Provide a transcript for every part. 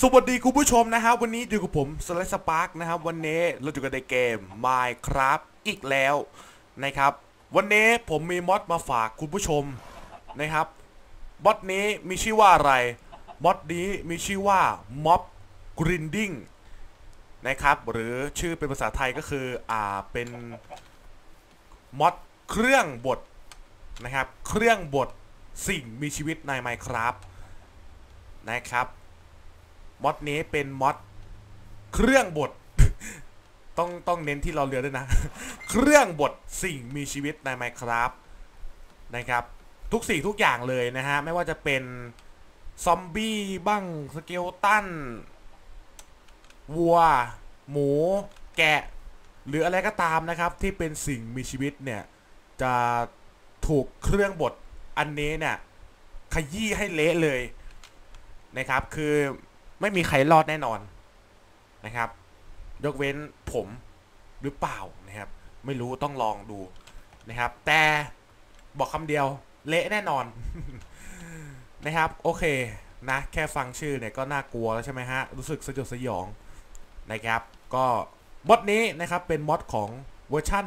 สวัสดีคุณผู้ชมนะครับวันนี้อยู่กับผมสไลด์สปาร์กนะครับวันนี้เราอยู่กันในเกม Minecraft อีกแล้วนะครับวันนี้ผมมีมอดมาฝากคุณผู้ชมนะครับมอดนี้มีชื่อว่าอะไรมอดนี้มีชื่อว่า Mob Grinding นะครับหรือชื่อเป็นภาษาไทยก็คือเป็นมอดเครื่องบดนะครับเครื่องบดสิ่งมีชีวิตใน Minecraft นะครับมอดนี้เป็นมอดเครื่องบด ต้องเน้นที่เราเรือด้วยนะเครื่องบดสิ่งมีชีวิตใน Minecraft นะครับทุกสิ่งทุกอย่างเลยนะฮะไม่ว่าจะเป็นซอมบี้บ้างสเกลตันวัวหมูแกะหรืออะไรก็ตามนะครับที่เป็นสิ่งมีชีวิตเนี่ยจะถูกเครื่องบดอันนี้เนี่ยขยี้ให้เละเลยนะครับคือไม่มีใครรอดแน่นอนนะครับยกเว้นผมหรือเปล่านะครับไม่รู้ต้องลองดูนะครับแต่บอกคำเดียวเละแน่นอน นะครับโอเคนะแค่ฟังชื่อเนี่ยก็น่ากลัวแล้วใช่ไหมฮะรู้สึกสยดสยองนะครับก็มอดนี้นะครับเป็นมอดของเวอร์ชัน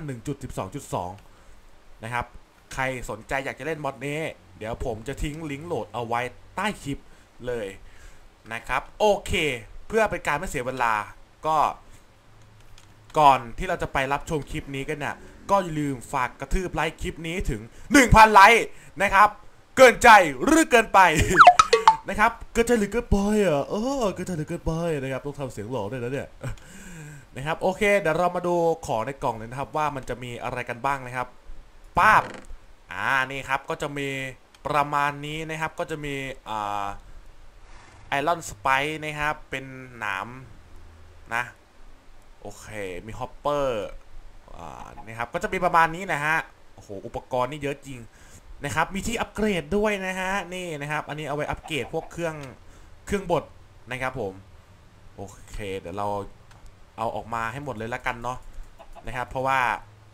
1.12.2 นะครับใครสนใจอยากจะเล่นมอดนี้เดี๋ยวผมจะทิ้งลิงก์โหลดเอาไว้ใต้คลิปเลยนะครับโอเคเพื่อเป็นการไม่เสียเวลาก็ก่อนที่เราจะไปรับชมคลิปนี้กันเนี่ยก็อย่าลืมฝากกระทืบไลค์คลิปนี้ถึง 1,000 ไลค์นะครับเกินใจหรือเกินไป นะครับเกินใจหรือเกินไปอ่ะเกินใจหรือเกินไปนะครับต้องทำเสียงหล่อด้วยนะเนี่ยนะครับโอเคเดี๋ยวเรามาดูของในกล่องเลยนะครับว่ามันจะมีอะไรกันบ้างนะครับป้าบนี่ครับก็จะมีประมาณนี้นะครับก็จะมีไอรอนสไปร์นะครับเป็นหนามนะโอเคมีฮอปเปอร์นะครับก็จะมีประมาณนี้นะฮะโอ้โหอุปกรณ์นี่เยอะจริงนะครับมีที่อัปเกรดด้วยนะฮะนี่นะครับอันนี้เอาไว้อัปเกรดพวกเครื่องบดนะครับผมโอเคเดี๋ยวเราเอาออกมาให้หมดเลยละกันเนาะนะครับเพราะว่า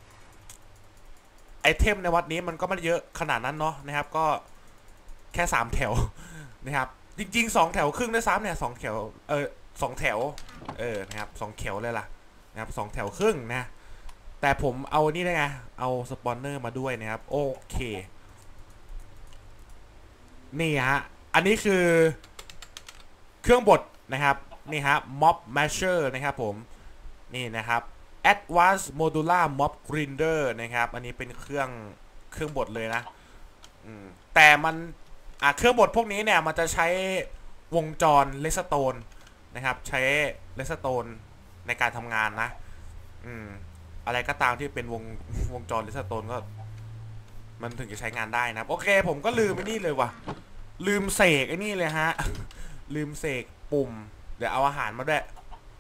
ไอเทมในวัดนี้มันก็ไม่ได้เยอะขนาดนั้นเนาะนะครับก็แค่3แถวนะครับจริงๆ2แถวครึ่งด้วยซ้ำเนี่ย2แถว2แถวนะครับ2แถวเลยล่ะนะครับ2แถวครึ่งนะแต่ผมเอานี่ได้ไงเอาสปอนเนอร์มาด้วยนะครับโอเคนี่ฮะอันนี้คือเครื่องบดนะครับนี่ฮะ Mob Masher นะครับผมนี่นะครับ Advanced Modular Mob Grinder นะครับอันนี้เป็นเครื่องบดเลยนะแต่มันเครื่องบดพวกนี้เนี่ยมันจะใช้วงจรเลสโตนนะครับใช้เลสโตนในการทำงานนะอะไรก็ตามที่เป็นวงจรเลสโตนก็มันถึงจะใช้งานได้นะโอเคผมก็ลืมไอ้นี่เลยว่ะลืมเสกไอ้นี่เลยฮะลืมเสกปุ่มเดี๋ยวเอาอาหารมาด้วย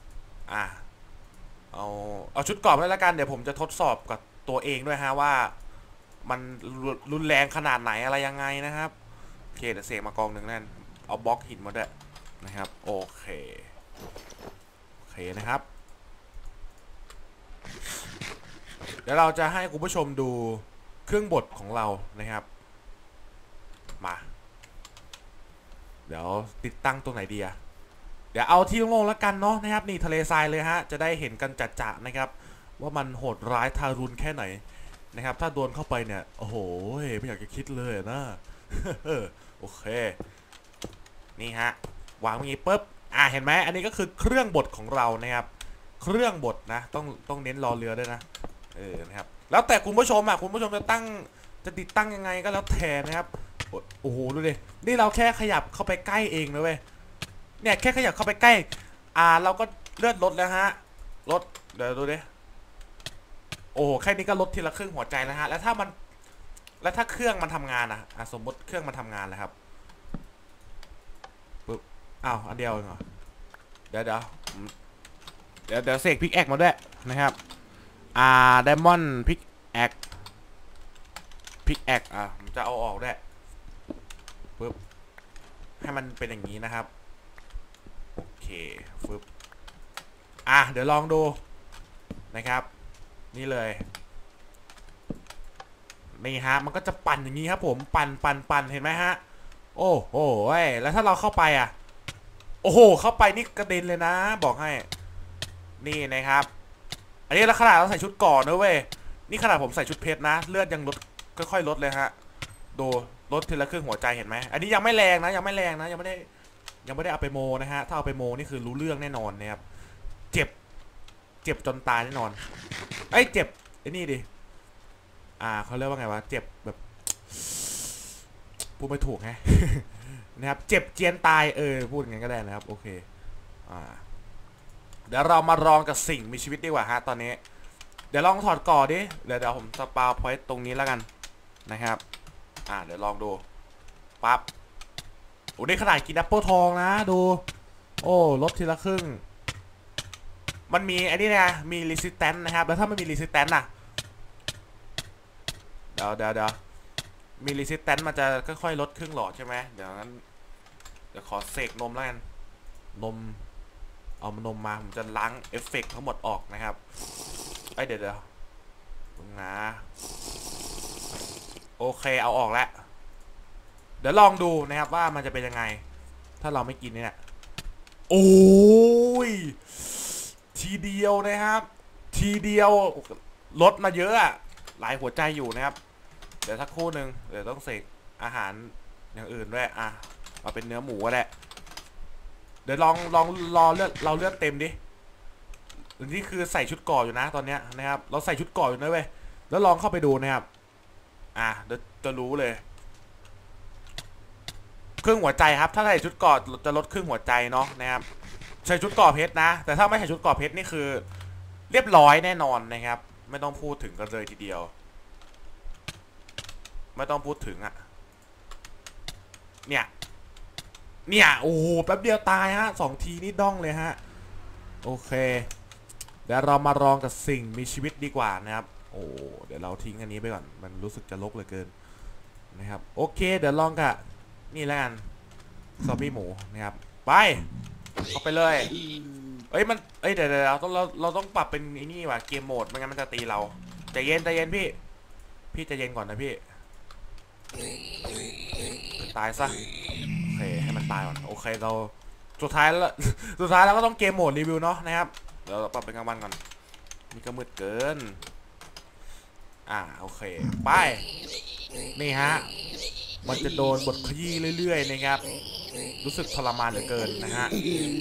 เอาชุดเกราะไว้แล้วกันเดี๋ยวผมจะทดสอบกับตัวเองด้วยฮะว่ามันรุนแรงขนาดไหนอะไรยังไงนะครับโอเคเดี๋ยวเสกมากองหนึ่งนั่นเอาบล็อกหินมาด้วยนะครับโอเคนะครับเดี๋ยวเราจะให้คุณผู้ชมดูเครื่องบดของเรานะครับมาเดี๋ยวติดตั้งตรงไหนดีอะเดี๋ยวเอาที่โล่งๆแล้วกันเนาะนะครับนี่ทะเลทรายเลยฮะจะได้เห็นกันจัดๆนะครับว่ามันโหดร้ายทารุณแค่ไหนนะครับถ้าโดนเข้าไปเนี่ยโอ้โหไม่อยากจะคิดเลยนะ โอเคนี่ฮะวางงี้ปุ๊บเห็นไหมอันนี้ก็คือเครื่องบดของเรานะครับเครื่องบดนะต้องเน้นรอเรือด้วยนะนะครับแล้วแต่คุณผู้ชมคุณผู้ชมจะติดตั้งยังไงก็แล้วแต่นะครับโอ้โหดูดินี่เราแค่ขยับเข้าไปใกล้เองนะเว้ยเนี่ยแค่ขยับเข้าไปใกล้เราก็เลื่อนลดแล้วฮะลดเดี๋ยวดูดิโอ้แค่นี้ก็ลดทีละครึ่งหัวใจแล้วฮะแล้วถ้าเครื่องมันทำงานสมมติเครื่องมันทำงานแล้วครับปึ๊บอันเดียวเหรอเดี๋ยวเสกพิกแอคมาด้วยนะครับไดมอนด์พิกแอคผมจะเอาออกด้วยปึ๊บให้มันเป็นอย่างนี้นะครับโอเคปึ๊บเดี๋ยวลองดูนะครับนี่เลยนี่ฮะมันก็จะปั่นอย่างนี้ครับผมปั่นเห็นไหมฮะโอ้โหแล้วถ้าเราเข้าไปโอ้โหเข้าไปนี่กระเด็นเลยนะบอกให้นี่นะครับอันนี้แล้วขนาดเราใส่ชุดก่อนนะเว้ยนี่ขนาดผมใส่ชุดเพชรนะเลือดยังลดค่อยๆลดเลยฮะดูลดทีละครึ่งหัวใจเห็นไหมอันนี้ยังไม่แรงนะยังไม่ได้เอาไปโมนะฮะถ้าเอาไปโมนี่คือรู้เรื่องแน่นอนนะครับเจ็บจนตายแน่นอนไอ้เจ็บไอ้นี่ดิเขาเรียกว่าไงวะเจ็บแบบพูดไม่ถูกไง นะครับเจ็บเจียนตายพูดอย่างนั้นก็ได้นะครับโอเคเดี๋ยวเรามาลองกับสิ่งมีชีวิตดีกว่าฮะตอนนี้เดี๋ยวลองถอดก่อดิเดี๋ยวผมสปาพอยต์ตรงนี้แล้วกันนะครับเดี๋ยวลองดูปั๊บโอ้นี่ขนาดกินแอปเปิลทองนะดูโอ้ลดทีละครึ่งมันมีไอ้นี่นะมี resistance นะครับแล้วถ้าไม่มี resistance น่ะเดี๋ยวมี resistance มันจะค่อยๆลดครึ่งหลอดใช่ไหมเดี๋ยวงั้นเดี๋ยวขอเสกนมแล้วกันนมเอานมมาผมจะล้างเอฟเฟกต์ทั้งหมดออกนะครับเดี๋ยวนะโอเคเอาออกแล้วเดี๋ยวลองดูนะครับว่ามันจะเป็นยังไงถ้าเราไม่กินเนี่ยโอ้ยทีเดียวนะครับทีเดียวลดมาเยอะหลายหัวใจอยู่นะครับเดี๋ยวสักครู่หนึ่งเดี๋ยวต้องเสกอาหารอย่างอื่นด้วยเอาเป็นเนื้อหมูแหละเดี๋ยวลองรอเลือดเราเลือดเต็มดินี่คือใส่ชุดก่ออยู่นะตอนเนี้ยนะครับเราใส่ชุดก่ออยู่นะเว้ยแล้วลองเข้าไปดูนะครับเดี๋ยวจะรู้เลยครึ่งหัวใจครับถ้าใส่ชุดก่อจะลดครึ่งหัวใจเนาะนะครับใส่ชุดก่อเพชรนะแต่ถ้าไม่ใส่ชุดก่อเพชรนี่คือเรียบร้อยแน่นอนนะครับไม่ต้องพูดถึงกันเลยทีเดียวไม่ต้องพูดถึงเนี่ยโอ้โหแป๊บเดียวตายฮะ2 ทีนี่ด้องเลยฮะโอเคเดี๋ยวเรามาลองกับสิ่งมีชีวิตดีกว่านะครับโอ้เดี๋ยวเราทิ้งอันนี้ไปก่อนมันรู้สึกจะรกเหลือเกินนะครับโอเคเดี๋ยวลองกับนี่แล้วกันซอมบี้หมูนะครับไปเอาไปเลยเดี๋ยวเราต้องปรับเป็นไอ้นี่ว่ะเกมโหมดไม่งั้นมันจะตีเราใจเย็นพี่ใจเย็นก่อนนะพี่ตายซะโอเคให้มันตายก่อนโอเคเราสุดท้ายแล้วก็ต้องเกมโหมดรีวิวเนาะนะครับเดี๋ยวเราปรับเป็นกลางวันก่อนนี่ก็มืดเกินโอเคไปนี่ฮะมันจะโดนบทขยี้เรื่อยๆนะครับรู้สึกทรมานเหลือเกินนะฮะ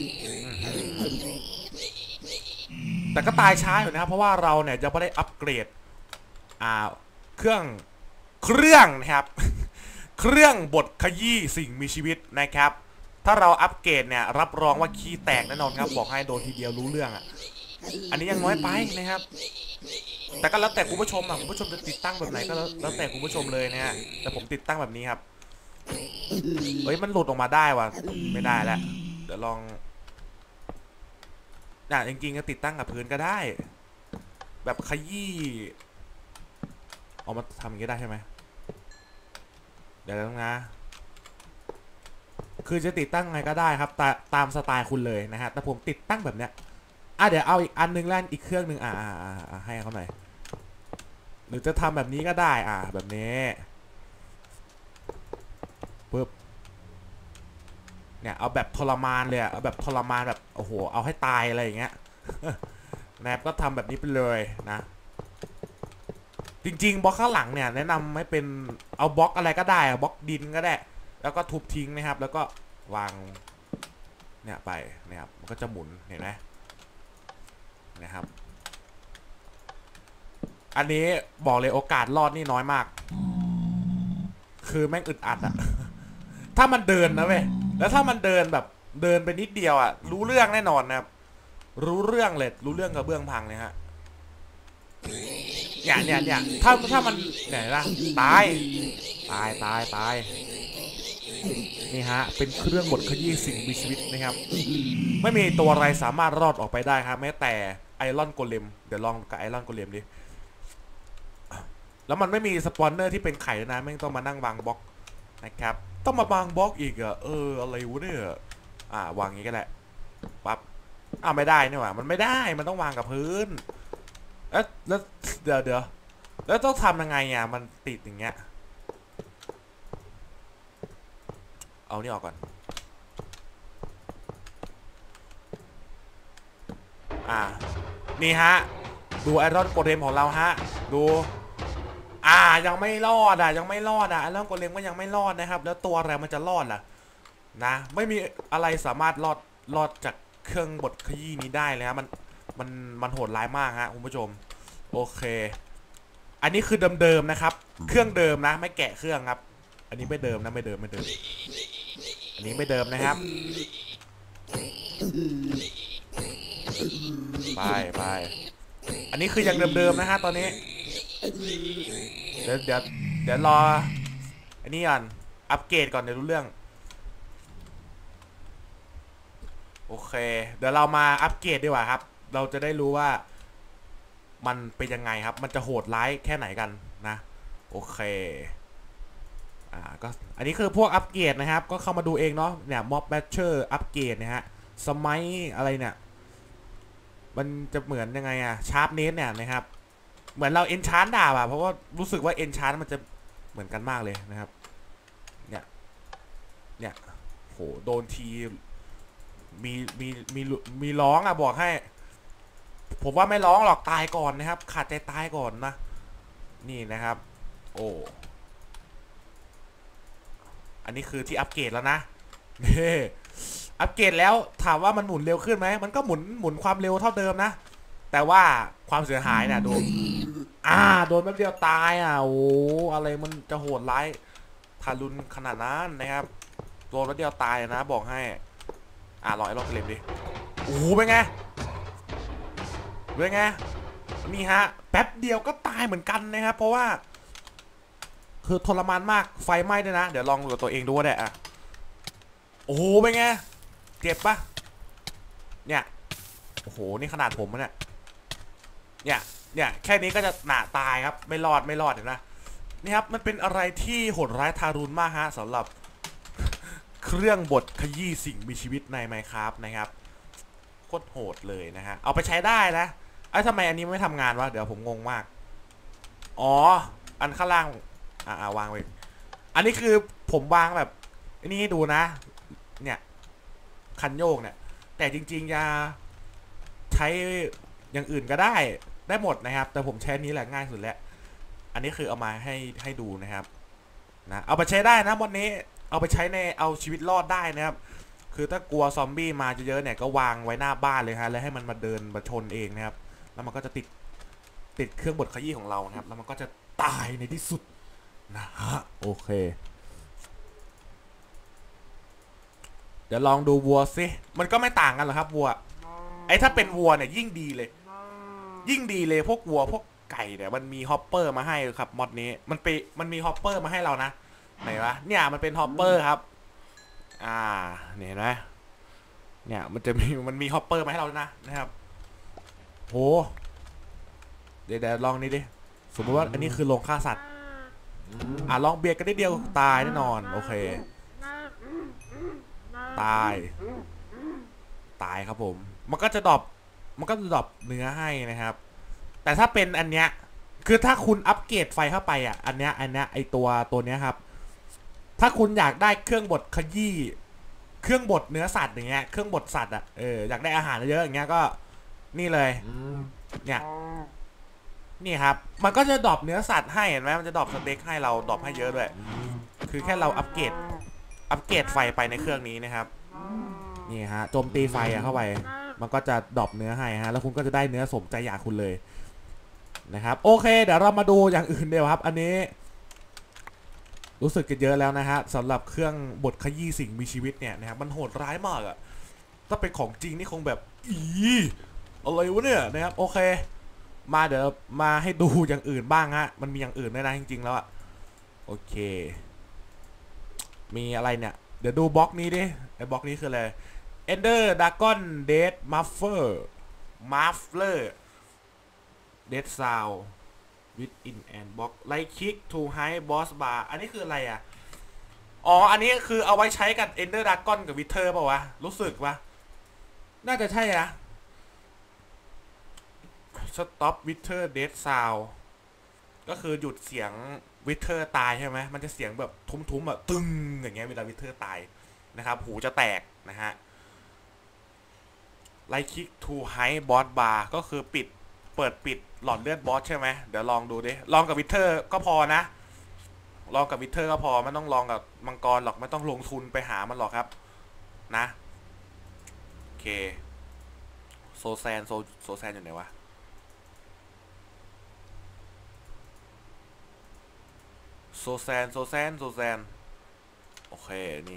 แต่ก็ตายช้าอยู่นะครับเพราะว่าเราเนี่ยจะไม่ได้อัปเกรดเครื่องนะครับเครื่องบทขยี้สิ่งมีชีวิตนะครับถ้าเราอัปเกรดเนี่ยรับรองว่าขี้แตกแน่นอนครับบอกให้โดนทีเดียวรู้เรื่องอันนี้ยังน้อยไปนะครับแต่ก็แล้วแต่คุณผู้ชมคุณผู้ชมจะติดตั้งแบบไหนก็แล้วแต่คุณผู้ชมเลยนะฮะแต่ผมติดตั้งแบบนี้ครับมันหลุดออกมาได้ว่ะไม่ได้แล้วเดี๋ยวลองจริงๆก็ติดตั้งกับพื้นก็ได้แบบขยี้เอามาทำอย่างนี้ได้ใช่ไหมเดี๋ยวต้องนะคือจะติดตั้งไงก็ได้ครับตามสไตล์คุณเลยนะฮะแต่ผมติดตั้งแบบเนี้ยเดี๋ยวเอาอีกอันนึงแล้วอีกเครื่องนึงให้เขาหน่อยหรือจะทำแบบนี้ก็ได้แบบนี้ปึ๊บเนี่ยเอาแบบทรมานเลยเอาแบบทรมานแบบโอ้โหเอาให้ตายอะไรอย่างเงี้ยแนบก็ทำแบบนี้ไปเลยนะจริงๆบล็อกข้างหลังเนี่ยแนะนำไม่เป็นเอาบล็อกอะไรก็ได้บล็อกดินก็ได้แล้วก็ทุบทิ้งนะครับแล้วก็วางเนี่ยไปนะครับมันก็จะหมุนเห็นไหมนะครับอันนี้บอกเลยโอกาสรอดนี่น้อยมากคือแม่งอึดอัดถ้ามันเดินนะเว้ยแล้วถ้ามันเดินแบบเดินไปนิดเดียวรู้เรื่องแน่นอนนะครับรู้เรื่องเลยรู้เรื่องกับเบื้องพังเลยฮะเนี่ยถ้ามันเนี่ยนะตายนี่ฮะเป็นเครื่องบดขยี้สิ่งมีชีวิตนะครับไม่มีตัวอะไรสามารถรอดออกไปได้ครับแม้แต่ไอรอนโกเลมเดี๋ยวลองกับไอรอนโกเลมดิแล้วมันไม่มีสปอนเนอร์ที่เป็นไข่นะไม่ต้องมานั่งวางบล็อกนะครับต้องมาบางบล็อกอีกอะไรวะเนี่ยวางงี้ก็ได้ปั๊บไม่ได้นี่หว่ามันไม่ได้มันต้องวางกับพื้นแล้วเดี๋ยวแล้วต้องทำยังไงมันติดอย่างเงี้ยเอานี่ออกก่อนนี่ฮะดูไอรอนโกเลมของเราฮะดูยังไม่รอดยังไม่รอดไอรอนโกเลมก็ยังไม่รอดนะครับแล้วตัวอะไรมันจะรอดล่ะนะไม่มีอะไรสามารถรอดจากเครื่องบดขยี้นี้ได้เลยฮะมันโหดร้ายมากฮะคุณผู้ชมโอเคอันนี้คือเดิมๆนะครับเครื่องเดิมนะไม่แกะเครื่องครับอันนี้ไม่เดิมนะไม่เดิมอันนี้ไม่เดิมนะครับไปอันนี้คือยังเดิมๆนะฮะตอนนี้เดี๋ยวรออันนี้ก่อนอัปเกรดก่อนเดี๋ยวรู้เรื่องโอเคเดี๋ยวเรามาอัปเกรดดีกว่าครับเราจะได้รู้ว่ามันเป็นยังไงครับมันจะโหดร้ายแค่ไหนกันนะโอเคก็อันนี้คือพวกอัปเกรดนะครับก็เข้ามาดูเองเนาะเนี่ยม็อบแบทเชอร์อัปเกรดนะฮะสมัยอะไรเนี่ยมันจะเหมือนยังไงชาร์ปเนสเนี่ยนะครับเหมือนเราเอนชานดาบเพราะว่ารู้สึกว่าเอนชานมันจะเหมือนกันมากเลยนะครับเนี่ยโหโดนทีมีร้องบอกให้ผมว่าไม่ร้องหรอกตายก่อนนะครับขาดใจตายก่อนนะนี่นะครับโอ้อันนี้คือที่อัปเกรดแล้วนะอัปเกรดแล้วถามว่ามันหมุนเร็วขึ้นไหมมันก็หมุนความเร็วเท่าเดิมนะแต่ว่าความเสียหายเนี่ยโดนโดนแป๊บเดียวตายโอ้อะไรมันจะโหดร้ายทารุณขนาดนั้นนะครับโดนแป๊บเดียวตายนะบอกให้ลองไอ้ลองเกลมดิโอ้เป็นไงนี่ฮะแป๊บเดียวก็ตายเหมือนกันนะครับเพราะว่าคือทรมานมากไฟไหม้ด้วยนะเดี๋ยวลองดูตัวเองดูว่าได้โอ้โหเป็นไงเจ็บปะเนี่ยโอ้โหนี่ขนาดผมเนี่ยแค่นี้ก็จะหนาตายครับไม่รอดเห็นนะนี่ครับมันเป็นอะไรที่โหดร้ายทารุณมากฮะสำหรับเครื่องบดขยี้สิ่งมีชีวิตใน Minecraft นะครับโคตรโหดเลยนะฮะเอาไปใช้ได้นะทำไมอันนี้ไม่ทำงานวะเดี๋ยวผมงงมากอันข้างล่างวางไว้อันนี้คือผมวางแบบนี่ให้ดูนะเนี่ยคันโยกเนี่ยแต่จริงๆจะใช้อย่างอื่นก็ได้หมดนะครับแต่ผมใช้นี้แหละง่ายสุดแล้วอันนี้คือเอามาให้ดูนะครับเอาไปใช้ได้นะวันนี้เอาไปใช้ในเอาชีวิตรอดได้นะครับคือถ้ากลัวซอมบี้มาเยอะๆเนี่ยก็วางไว้หน้าบ้านเลยฮะแล้วให้มันมาเดินมาชนเองนะครับแล้วมันก็จะติดเครื่องบดขยี้ของเรานะครับแล้วมันก็จะตายในที่สุดนะฮะโอเคเดี๋ยวลองดูวัวสิมันก็ไม่ต่างกันหรอกครับวัวถ้าเป็นวัวเนี่ยยิ่งดีเลยพวกวัวพวกไก่เนี่ยมันมีฮอปเปอร์มาให้ครับมอดนี้มันมีฮอปเปอร์มาให้เรานะไหนวะเนี่ยมันเป็นฮอปเปอร์ครับเนี่ยเห็นไหมเนี่ยมันมีฮอปเปอร์มาให้เรานะครับโหเดี๋ยวลองนี่ดิสมมติว่าอันนี้คือโรงฆ่าสัตว์ลองเบียดกันนิดเดียวตายแน่นอนโอเคตายครับผมมันก็จะดรอปเนื้อให้นะครับแต่ถ้าเป็นอันเนี้ยคือถ้าคุณอัปเกรดไฟเข้าไปอันเนี้ยไอตัวเนี้ยครับถ้าคุณอยากได้เครื่องบดขยี้เครื่องบดเนื้อสัตว์อย่างเงี้ยเครื่องบดสัตว์อยากได้อาหารเยอะอย่างเงี้ยก็นี่เลยเนี่ยนี่ครับมันก็จะดรอปเนื้อสัตว์ให้เห็นไหมมันจะดรอปสเต็กให้เราดรอปให้เยอะด้วยคือแค่เราอัปเกรดไฟไปในเครื่องนี้นะครับนี่ฮะโจมตีไฟเข้าไปมันก็จะดรอปเนื้อให้ฮะแล้วคุณก็จะได้เนื้อสมใจอยากคุณเลยนะครับโอเคเดี๋ยวเรามาดูอย่างอื่นเดียวครับอันนี้รู้สึกกันเยอะแล้วนะฮะสำหรับเครื่องบดขยี้สิ่งมีชีวิตเนี่ยนะครับมันโหดร้ายมากถ้าเป็นของจริงนี่คงแบบอะไรวะเนี่ยนะครับโอเคมาเดี๋ยวมาให้ดูอย่างอื่นบ้างฮะมันมีอย่างอื่นด้วยนะจริงๆแล้วโอเคมีอะไรเนี่ยเดี๋ยวดูบล็อกนี้ดิไอ้บล็อกนี้คืออะไร Ender Dragon Death Muffler Death Sound Within and Box Right Click to Hide Boss Bar อันนี้คืออะไรอันนี้คือเอาไว้ใช้กับ Ender Dragon กับ Wither เปล่าวะรู้สึกวะน่าจะใช่Stop Wither Death Sound ก็คือหยุดเสียง Wither ตายใช่ไหมมันจะเสียงแบบทุ้มๆตึงอย่างเงี้ยเวลา Wither ตายนะครับหูจะแตกนะฮะ Right click to hide boss bar ก็คือเปิดหลอดเลือดบอสใช่ไหมเดี๋ยวลองดูดิลองกับวิเทอร์ก็พอนะลองกับวิเทอร์ก็พอไม่ต้องลองกับมังกรหรอกไม่ต้องลงทุนไปหามันหรอกครับนะโอเคโซแซนอยู่ไหนวะโซแซนโอเคนี่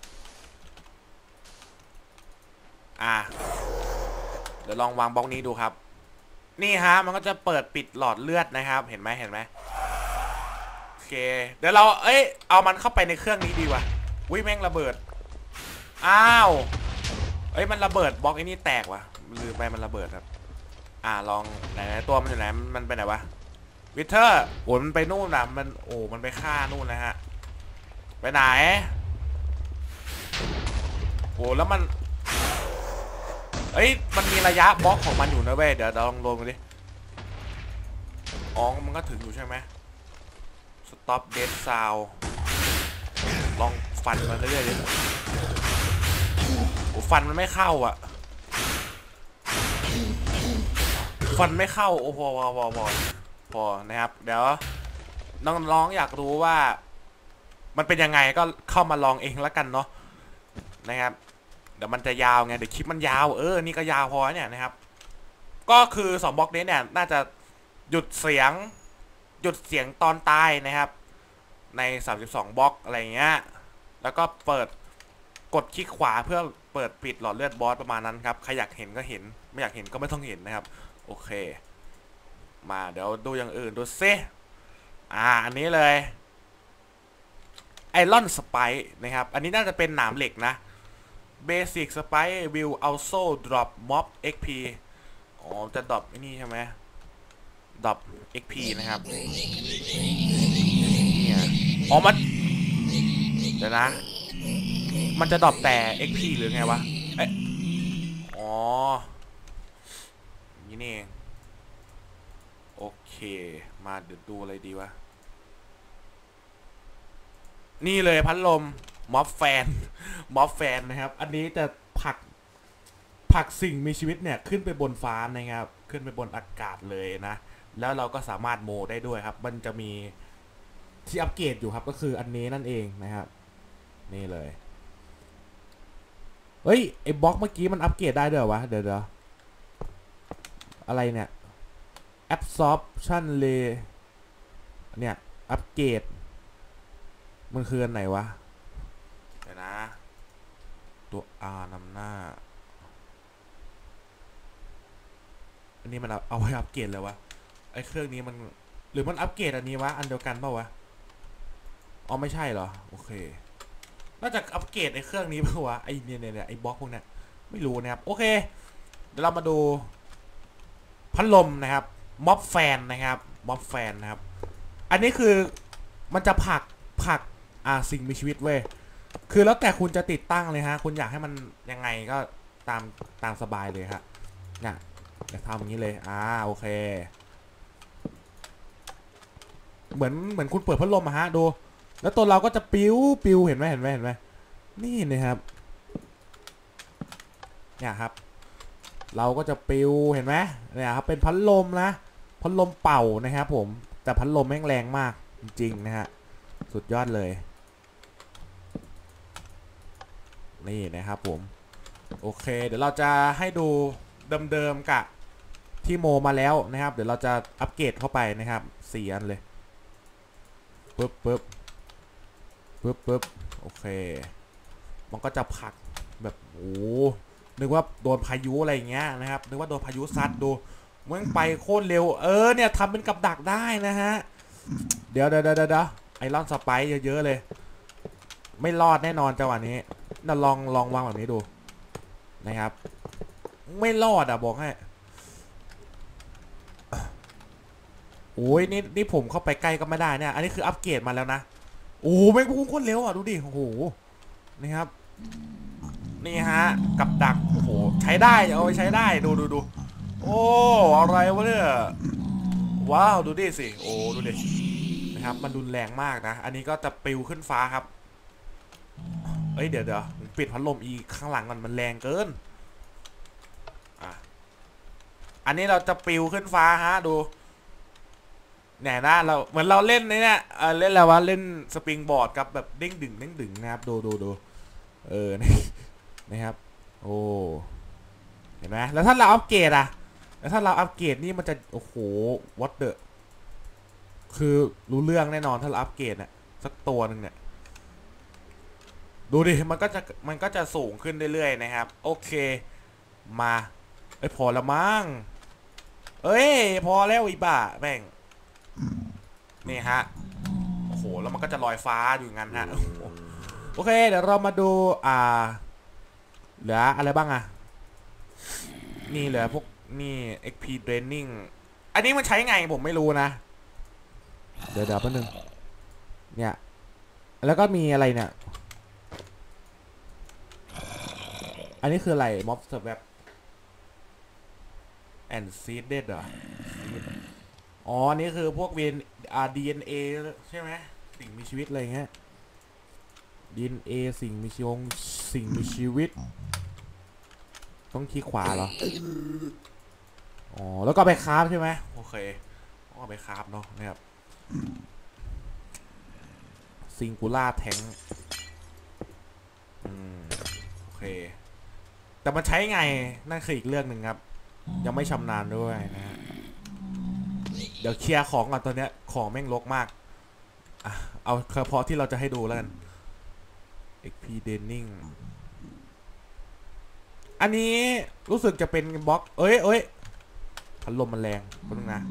เดี๋ยวลองวางบล็อกนี้ดูครับนี่ฮะมันก็จะเปิดปิดหลอดเลือดนะครับเห็นไหมโอเคเดี๋ยวเราเอามันเข้าไปในเครื่องนี้ดีกว่าวิแม่งระเบิดอ้าวมันระเบิดบล็อกไอ้นี่แตกว่ะลืมไปมันระเบิดครับลองไหนตัวมันอยู่ไหนมันไปไหนวะวิเทอร์โอ้มันไปนู่นนะมันไปฆ่านู่นนะฮะไปไหนโอ้แล้วมันมันมีระยะบล็อกของมันอยู่นะเว้ยเดี๋ยวลองลงดิมันก็ถึงอยู่ใช่ไหม Stop Dead Sound ลองฟันมันเรื่อยๆดิโอ้ฟันมันไม่เข้าอ่ะฟันไม่เข้าโอ้พอนะครับเดี๋ยวน้องๆอยากรู้ว่ามันเป็นยังไงก็เข้ามาลองเองแล้วกันเนาะนะครับเดี๋ยวมันจะยาวไงเดี๋ยวคลิปมันยาวนี่ก็ยาวพอเนี่ยนะครับก็คือ2บล็อกนี้เนี่ยน่าจะหยุดเสียงตอนตายนะครับใน32บล็อกอะไรเงี้ยแล้วก็กดคลิกขวาเพื่อเปิดปิดหลอดเลือดบอสประมาณนั้นครับใครอยากเห็นก็เห็นไม่อยากเห็นก็ไม่ต้องเห็นนะครับโอเคมาเดี๋ยวดูอย่างอื่นดูซิอันนี้เลยไอรอนสไปร์นะครับอันนี้น่าจะเป็นหนามเหล็กนะBasic Spike will also drop mob XP จะดรอปนี่ใช่ไหมดรอป XP นะครับเนี่ยมันเดี๋ยวนะมันจะดรอปแต่ XP หรือไงวะนี่เองโอเคมาเดี๋ยวดูอะไรดีวะนี่เลยพัดลมม็อบแฟนนะครับอันนี้จะผลักสิ่งมีชีวิตเนี่ยขึ้นไปบนฟ้านะครับขึ้นไปบนอากาศเลยนะแล้วเราก็สามารถโมได้ด้วยครับมันจะมีที่อัปเกรดอยู่ครับก็คืออันนี้นั่นเองนะครับนี่เลยไอ้บล็อกเมื่อกี้มันอัปเกรดได้ด้วยวะเดี๋ยวอะไรเนี่ย absorption ray เนี่ยอัปเกรดมันคืออันไหนวะเดี๋ยวนะตัว R นำหน้าอันนี้มันเอาไว้อัปเกรดเลยวะไอ้เครื่องนี้มันหรือมันอัปเกรดอันนี้วะอันเดียวกันเปล่าวะไม่ใช่เหรอโอเคน่าจะอัปเกรดไอ้เครื่องนี้เปล่าวะไอ้เนี่ยไอ้บล็อกพวกเนี้ยไม่รู้นะครับโอเคเดี๋ยวเรามาดูพัดลมนะครับม็อบแฟนนะครับอันนี้คือมันจะผลักสิ่งมีชีวิตเว้ยคือแล้วแต่คุณจะติดตั้งเลยฮะคุณอยากให้มันยังไงก็ตามสบายเลยฮะเนี่ยจะทำอย่างนี้เลยโอเคเหมือนคุณเปิดพัดลมฮะดูแล้วตัวเราก็จะปิ้วเห็นไหมนี่นะครับเนี่ยครับเราก็จะปิ้วเห็นไหมเนี่ยครับเป็นพัดลมนะพัดลมเป่านะครับผมแต่พัดลมแม่งแรงมากจริงๆนะฮะสุดยอดเลยนี่นะครับผมโอเคเดี๋ยวเราจะให้ดูเดิมๆกับที่โมมาแล้วนะครับเดี๋ยวเราจะอัปเกรดเข้าไปนะครับ4 อันเลยปึ๊บโอเคมันก็จะผลักแบบนึกว่าโดนพายุอะไรอย่างเงี้ยนะครับนึกว่าโดนพายุซัดดูมันไปโคตรเร็วเนี่ยทำเป็นกับดักได้นะฮะเดี๋ยวไอรอนสไปร์เยอะๆเลยไม่รอดแน่นอนจังหวะนี้น่าลองวางแบบนี้ดูนะครับไม่รอดบอกให้นี่ผมเข้าไปใกล้ก็ไม่ได้เนี่ยอันนี้คืออัปเกรดมาแล้วนะแม่งพุ่งโคตรเร็วดูดินี่ครับนี่ฮะกับดักใช้ได้เอาไปใช้ได้ดูอะไรวะเนี่ยว้าวดูดิสิดูดินะครับมันรุนแรงมากนะอันนี้ก็จะปลิวขึ้นฟ้าครับเดี๋ยวปิดพัดลมอีกข้างหลังมันแรงเกินอันนี้เราจะปิวขึ้นฟ้าฮะดูเนี่ยนะเราเหมือนเราเล่นเนี่ยเล่นอะไรวะเล่นสปริงบอร์ดกับแบบเด้งดึงนะครับดูนะครับโอ้เห็นไหมแล้วถ้าเราอัปเกรดอะแล้วถ้าเราอัปเกรดนี่มันจะโอ้โหวัดเดอะคือรู้เรื่องแน่นอนถ้าเราอัปเกรดเนี่ยสักตัวหนึ่งเนี่ยดูดิมันก็จะสูงขึ้นเรื่อยๆนะครับโอเคมาพอละมั้งพอแล้วอีบ้าแม่งนี่ฮะโอ้โหแล้วมันก็จะลอยฟ้าอยู่งั้นฮะโอเคเดี๋ยวเรามาดูเหลืออะไรบ้างอะนี่เหลือพวกนี่ XP Draining อันนี้มันใช้ไงผมไม่รู้นะเดี๋ยวแป๊บนึงเนี่ยแล้วก็มีอะไรเนี่ยอันนี้คืออะไร Mob Swap and Seeded เหรออ๋ออันนี้คือพวกDNA ใช่ไหมสิ่งมีชีวิตอะไรเงี้ย DNA สิ่งมีชีวิตต้องคลิกขวาเหรออ๋อแล้วก็ไปคราฟใช่ไหมโอเคก็ไปคราฟเนาะนะครับซิงคูล่าแทงโอเคแต่มันใช้ไงนั่นคืออีกเรื่องหนึ่งครับยังไม่ชำนาญด้วยนะเดี๋ยวเคลียร์ของก่อนตอนนี้ของแม่งรกมากเอาเฉพาะที่เราจะให้ดูแล้วกัน XP Draining อันนี้รู้สึกจะเป็นบล็อกพัดลมมันแรงก็ต้องนะ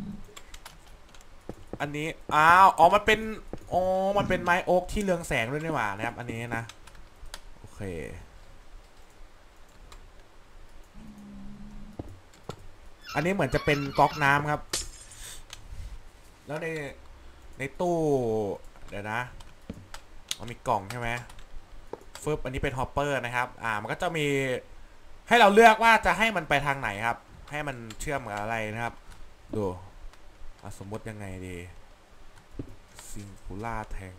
อันนี้มันเป็นไม้โอ๊กที่เรืองแสงด้วยนี่หว่านะครับอันนี้นะโอเคอันนี้เหมือนจะเป็นก๊อกน้ำครับแล้วในตู้เดี๋ยวนะมันมีกล่องใช่ไหมอันนี้เป็นฮอปเปอร์นะครับมันก็จะมีให้เราเลือกว่าจะให้มันไปทางไหนครับให้มันเชื่อมกับอะไรนะครับดูสมมติยังไงดีซิงคูล่าแทง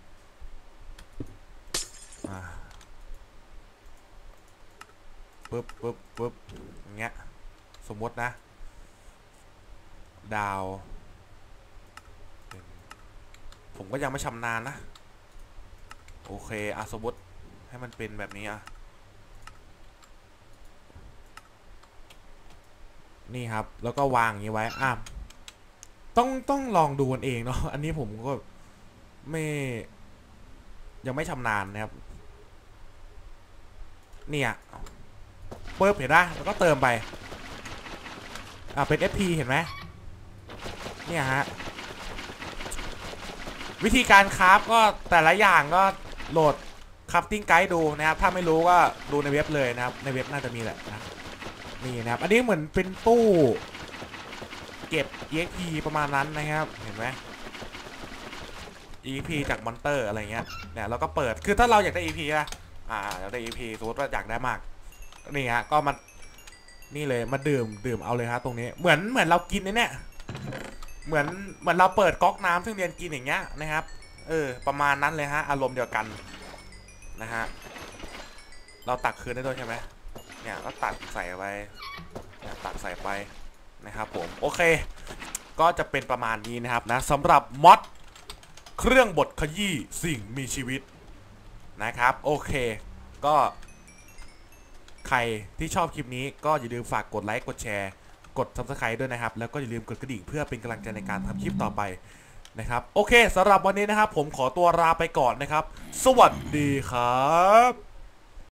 ปึ๊บอย่างเงี้ยสมมตินะดาวผมก็ยังไม่ชำนาญนะโอเคสมมติให้มันเป็นแบบนี้นี่ครับแล้วก็วางอย่างนี้ไว้ต้องลองดูกันเองเนาะอันนี้ผมก็ยังไม่ชำนาญนะครับเนี่ยเปิดเห็นไหมแล้วก็เติมไปเป็น FP เห็นไหมเนี่ยฮะวิธีการคราฟก็แต่ละอย่างก็โหลดคราฟติ้งไกด์ดูนะครับถ้าไม่รู้ก็ดูในเว็บเลยนะครับในเว็บน่าจะมีแหละนะนี่นะครับอันนี้เหมือนเป็นตู้เก็บ EXP ประมาณนั้นนะครับเห็นไหม EXP จากมอนเตอร์อะไรเงี้ยเนี่ยเราก็เปิดคือถ้าเราอยากได้ EXP อะอยากได้ EXP สมมติว่าอยากได้มากนี่ฮะก็มันนี่เลยมาดื่มเอาเลยฮะตรงนี้เหมือนเรากินเนี่ยเหมือนเราเปิดก๊อกน้ำซึ่งเรียนกินอย่างเงี้ยนะครับประมาณนั้นเลยฮะอารมณ์เดียวกันนะฮะเราตักคืนได้ด้วยใช่ไหมเนี่ยก็ตักใส่ไปตักใส่ไปนะครับผมโอเคก็จะเป็นประมาณนี้นะครับนะสำหรับมอดเครื่องบดขยี้สิ่งมีชีวิตนะครับโอเคก็ใครที่ชอบคลิปนี้ก็อย่าลืมฝากกดไลค์กดแชร์กด Subscribe ด้วยนะครับแล้วก็อย่าลืมกดกระดิ่งเพื่อเป็นกำลังใจในการทำคลิปต่อไปนะครับโอเคสำหรับวันนี้นะครับผมขอตัวลาไปก่อนนะครับสวัสดีครับ